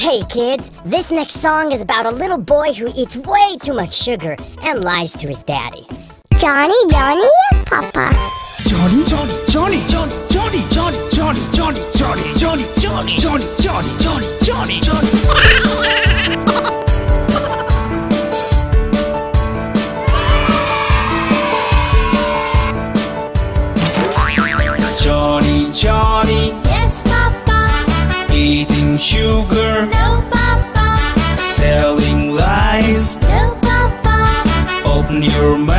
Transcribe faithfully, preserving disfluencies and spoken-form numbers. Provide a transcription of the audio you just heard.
Hey kids, this next song is about a little boy who eats way too much sugar and lies to his daddy. Johny Johny Yes Papa. Johny Johny Johny Johny Johny Johny Johny Johny Johny Johny Johny Johny Johny Johny Johny Johny. Johny Johny Yes Papa. eating sugar. No Papa. Telling lies. No Papa. Open your mouth.